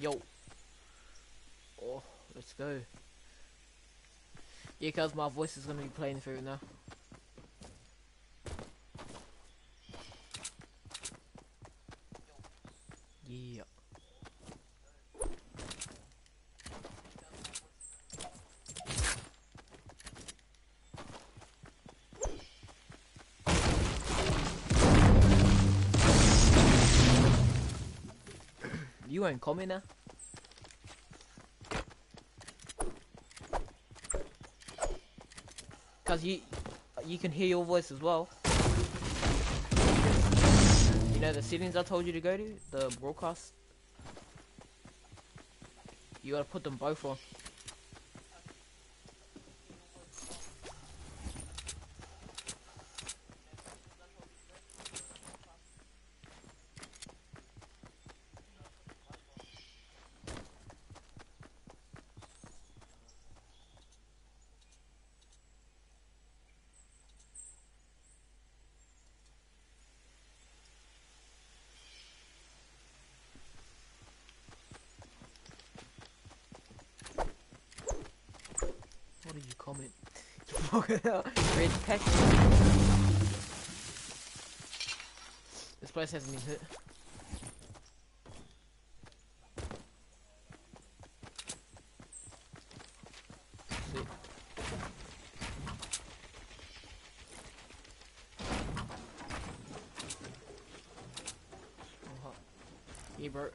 Yo. Oh, let's go. Yeah, cause my voice is gonna be playing through now. Yeah. You ain't coming now. Cause you can hear your voice as well. You know the settings I told you to go to, the broadcast. You gotta put them both on. What did you comment? Red pack. This place hasn't been hit. Sweet. Oh, yeah, bro.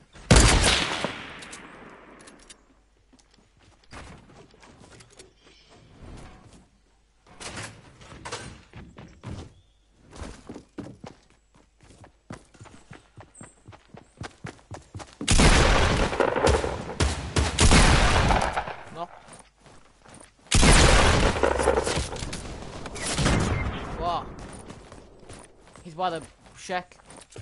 Wow. He's by the shack.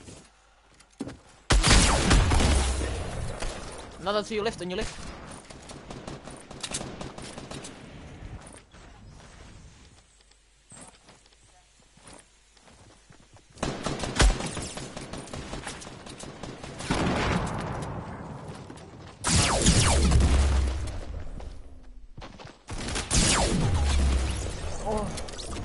Another to your left, on your left. Oh.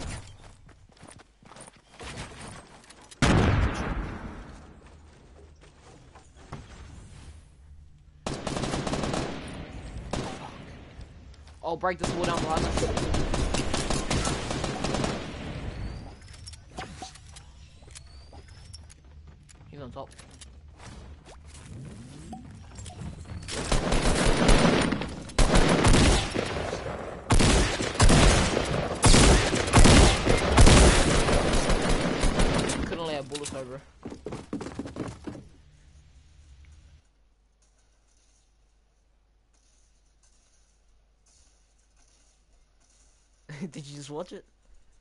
I'll break this wall down behind us. He's on top. Couldn't lay a bullet over. Did you just watch it?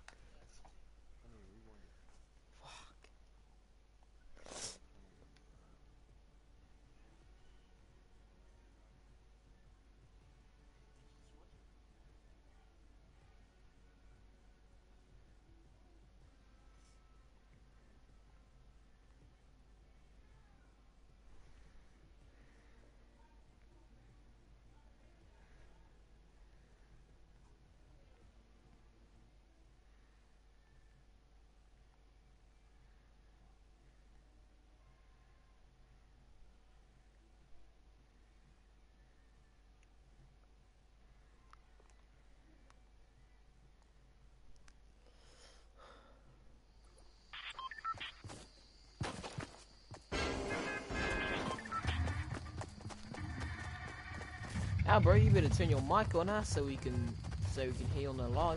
Ah, bro, you better turn your mic on us so we can hear on the live.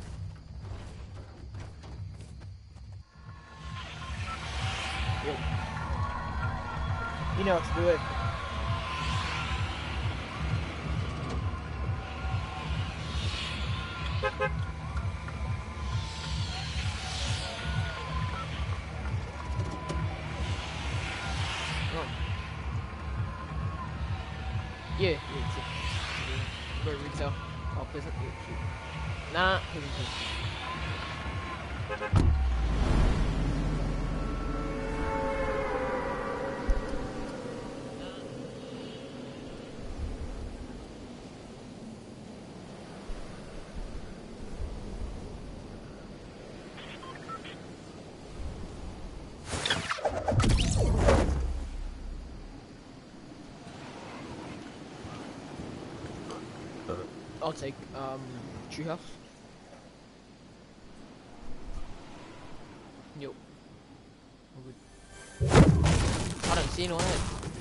Yep. You know what to do it. Yeah, yeah, go retail. Oh, pleasant. Yeah, shoot. Nah, I'll take treehouse. Yo. I don't see no head.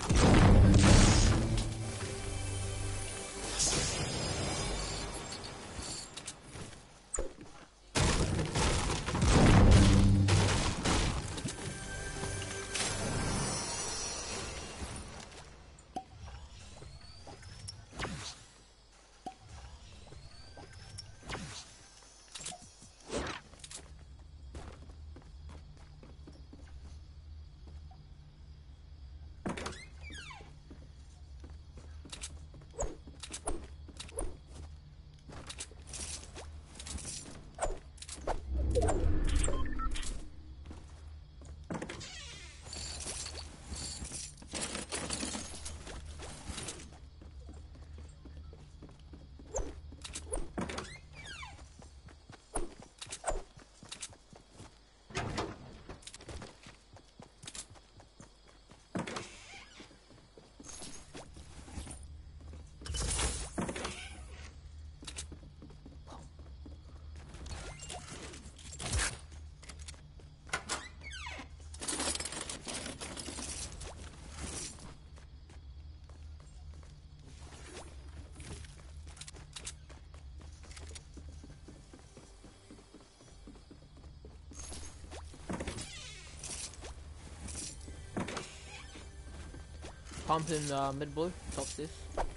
Pumping mid blue, top this.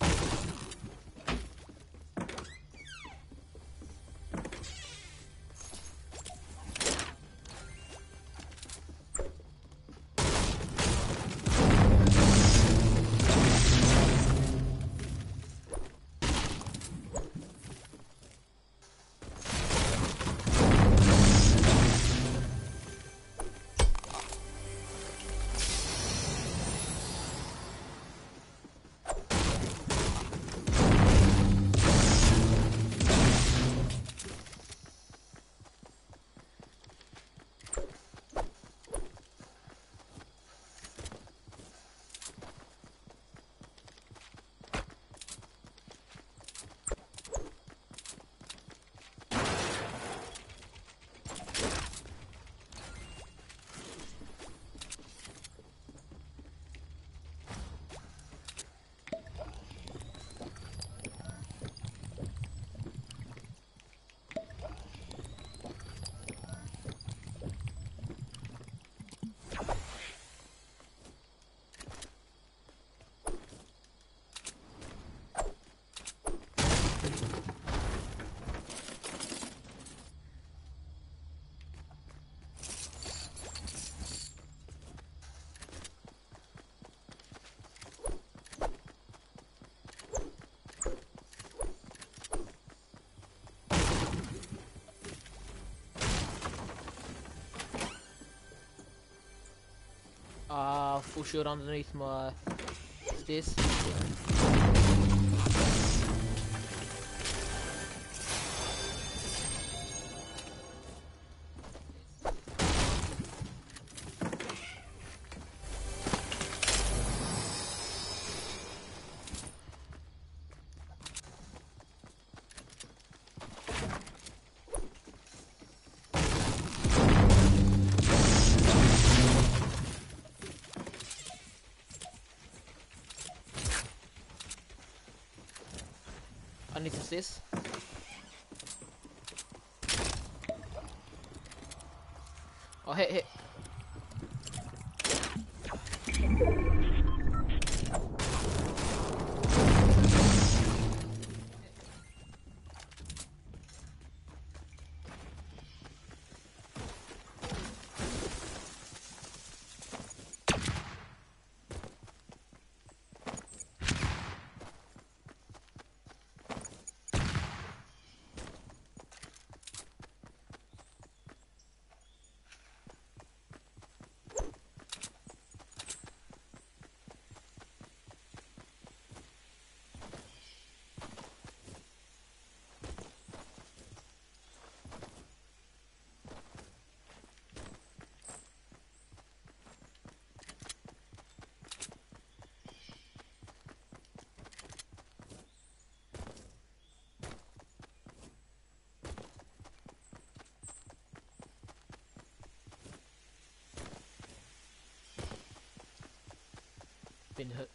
Full shield underneath my stairs. I need to assist. Oh, hit. been hurt.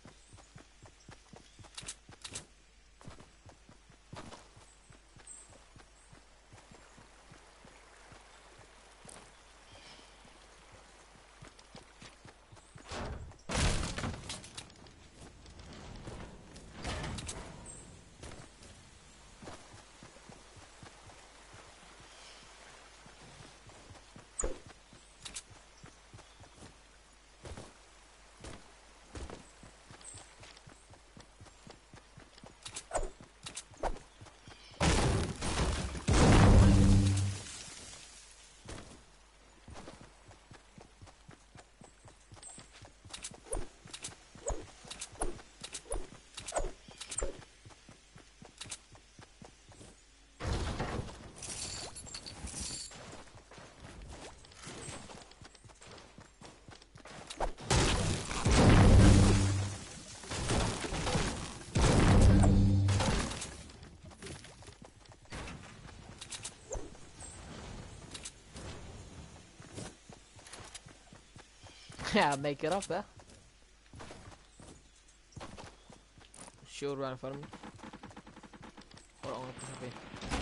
Yeah, make it up there. Shield right in front of me. Hold on, I'm gonna put something.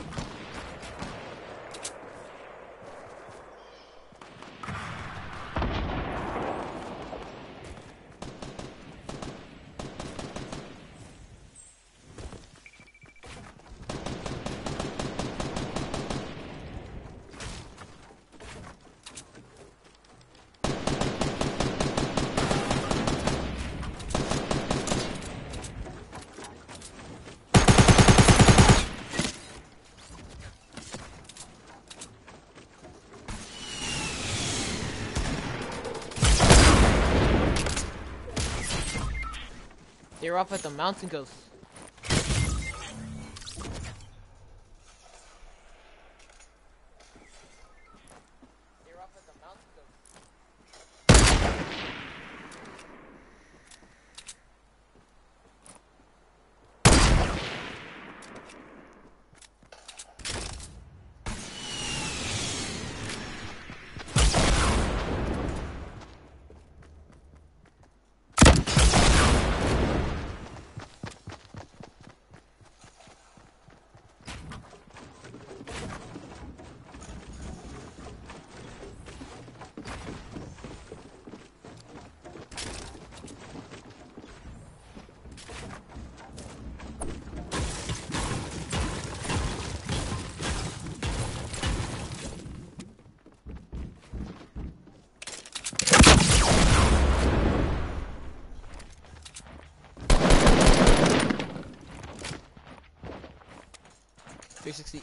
They're up at the mountain ghost. .360.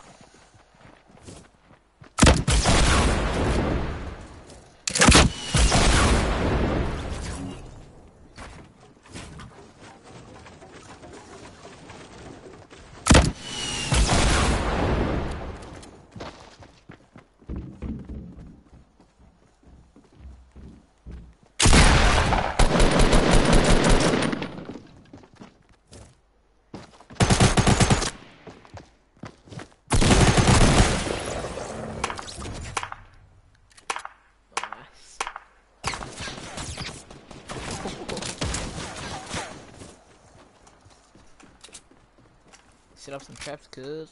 Set up some traps, cuz.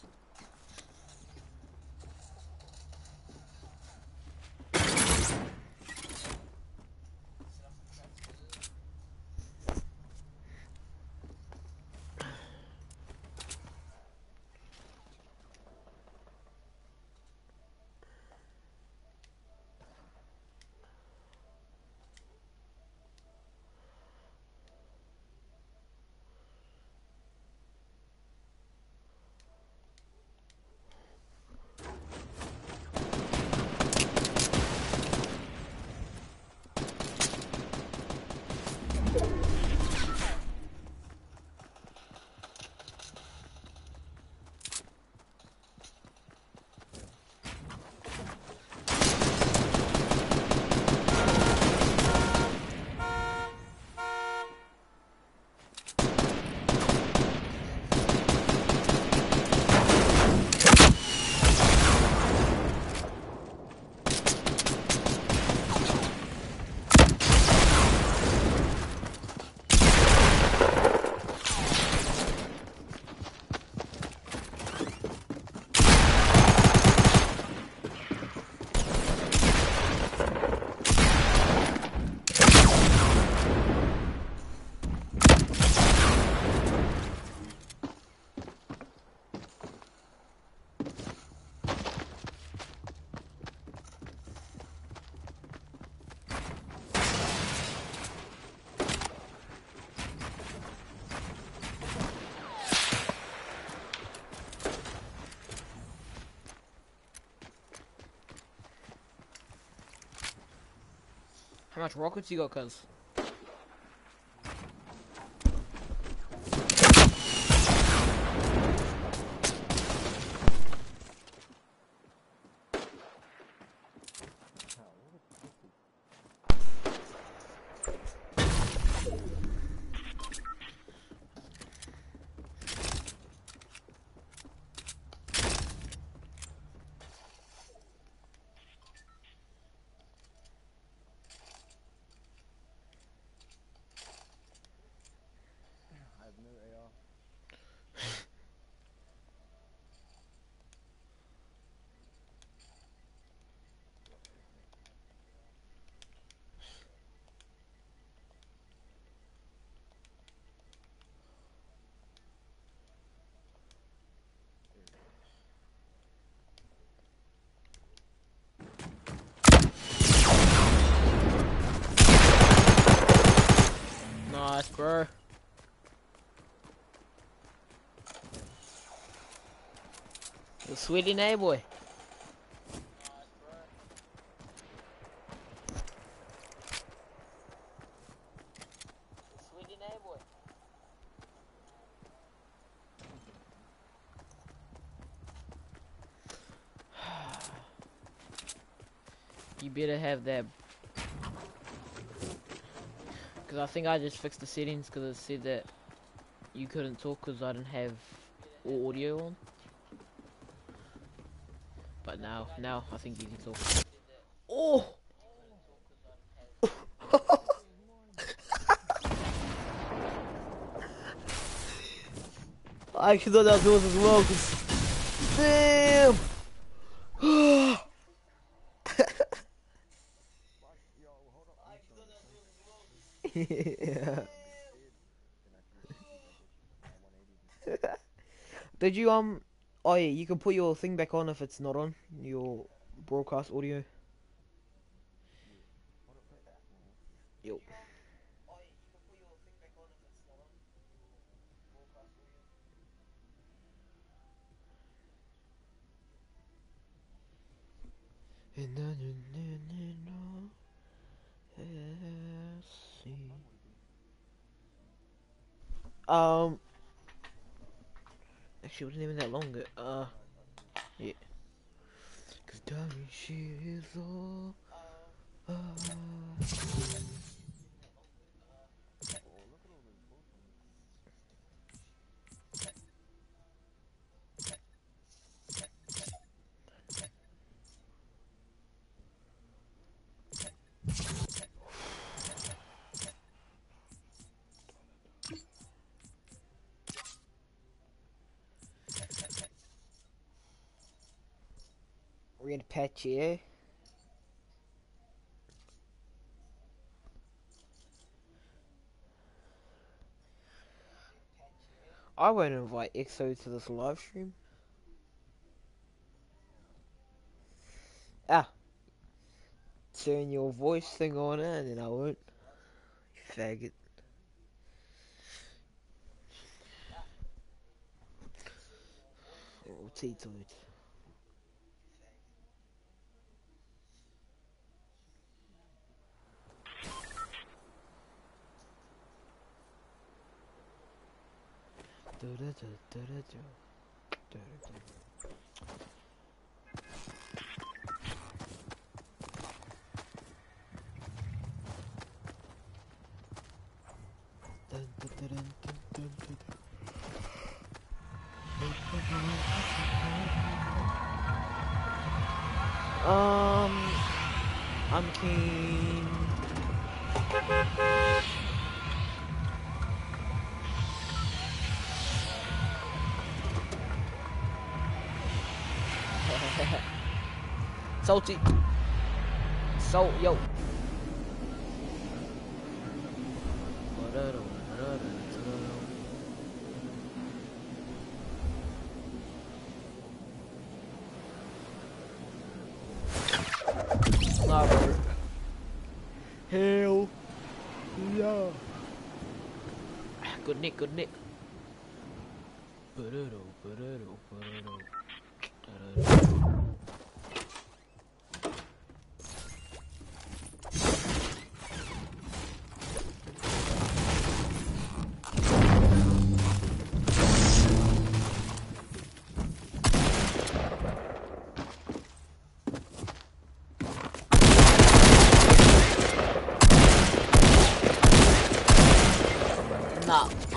How much rockets you got, cuz? Nice, bro. The sweetie nay boy. Sweetie nay boy. You better have that. Because I think I just fixed the settings because it said that you couldn't talk because I didn't have all audio on. But now I think you can talk. Oh! I actually thought that was yours as well, cause damn! Yeah. Did you oh yeah, you can put your thing back on if it's not on, your broadcast audio. Yo. Actually, it wasn't even that long. Yeah. Cause darling, she is all. Red patch, yeah. I won't invite EXO to this live stream. Ah, turn your voice thing on and then I won't. You faggot. Oh, T-toid. I'm keen. Salty. Salt, yo. Nah, bro. Hell yeah. Good nick, good nick.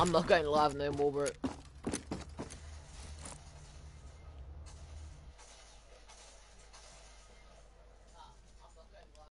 I'm not going live no more, bro.